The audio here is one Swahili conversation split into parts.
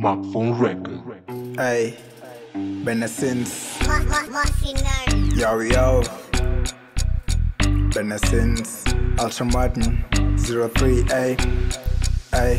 Phone record. Hey, Benessence. Yo. Benessence. Ultramartin 03. Ay.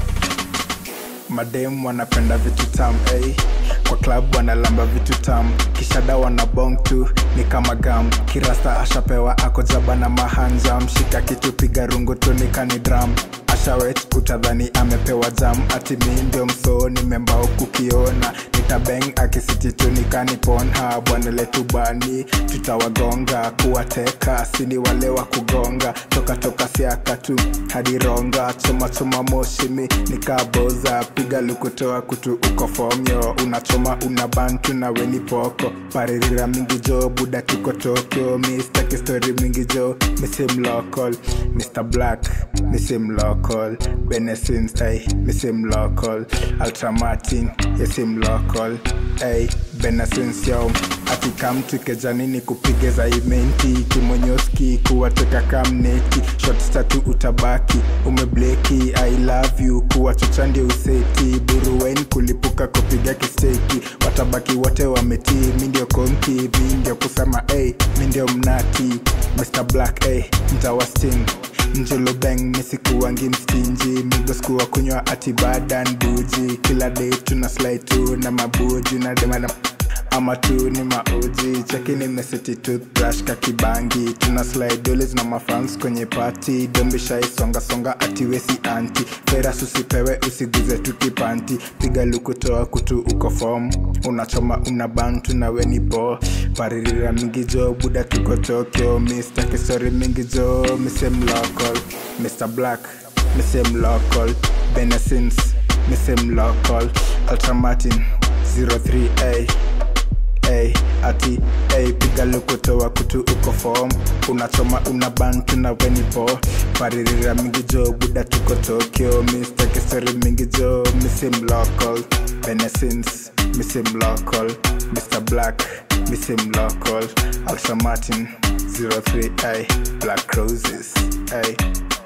Madem wanapenda vitu tamu, ay. Kwa club wanalamba vitu tamu, kishada wanabong tu ni kama gam. Kirasta ashapewa ako jaba na mahanjam, shika kitu piga rungu tu ni kani drum. Ashawet utadhani amepewa jam, ati mi ndio msoo nimembao kukiona. Nitabeng akisiti tu ni kani ponha, bwana letu bani tutawagonga. Kuwateka sini wale wa kugonga, toka siaka tu hadi ronga. Choma moshimi nikaboza, piga lukutoa kutu uko formyo. Unachoma unabantu na weni poko, paririra mingi jo buda tuko Tokyo. Mr. Kistori mingi jo, misim local. Mr. Black, misim local. Benessence, ay, misim local. Ultramartin, yesim local. Ay, Benessence yo, ati kam tukejanini kupige za imenti. Kimonyoski kuwateka kamneti, shot tatu utabaki umebleki. I love you kuwa chochandi useti, buruwen kulipuka kupiga kisteki. Watabaki wote wametii, mindio konki vindio kusema ay, mindio mnati. Mr. Black ay, mtawa sting Njolo bang misikuwangi mstinji, migos kuwa kunywa ati badan buji. Kila day tuna slide tu na mabuji na demana ama tu ni mauji. Cheki ni meseti toothbrush kakibangi, tuna slide dollars na mafans kwenye party. Don't be shy, songa ati wesi anti. Fera susipewe usiguze tukipanti, piga lukutoa kutu uko form. Unachoma unabantu na weni bo, paririra mingi jo buda tuko Tokyo. Mr. Kistori mingi jo, misim local. Mr. Black, misim local. Benessence, misim local. Ultramartin 03. Ay, ati, ay, piga lukutoa kutu uko form. Unachoma unabantu na weni bo, paririra mingi jo buda tuko Tokyo. Mr. Kistori mingi jo, misim local. Benessence, misim local. Mr. Black, misim local. Ultramartin 03. Ay, Black Roses. Ay.